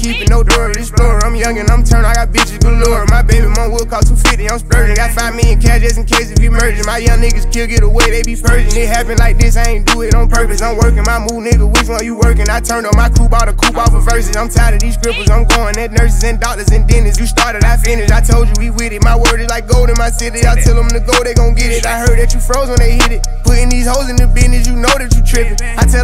keep it, no door to explorer. I'm young and I'm turned, I got bitches galore. My baby mom will cost 250, I'm splurging. Got 5 million cash just in case if we merging. My young niggas kill, get away, they be purging. It happen like this, I ain't do it on purpose. I'm working my move, nigga, which one you working? I turned up my coupe, bought a coupe off of verses. I'm tired of these scribbles, I'm going at nurses and doctors and dentists. You started, I finished, I told you we with it. My word is like gold in my city, I tell them to go, they gon' get it. I heard that you froze when they hit it. Putting these hoes in the business, you know that you tripping. I tell